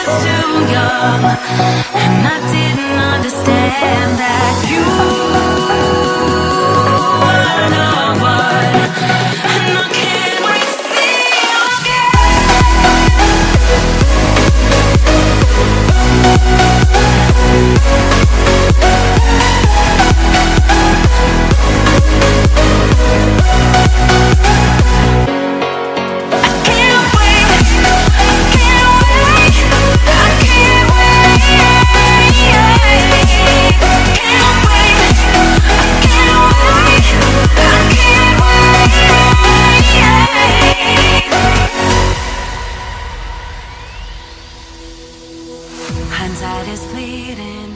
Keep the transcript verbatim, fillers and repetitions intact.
was too young, and I didn't understand that you were the one, and I can't wait to see you hindsight is fleeting.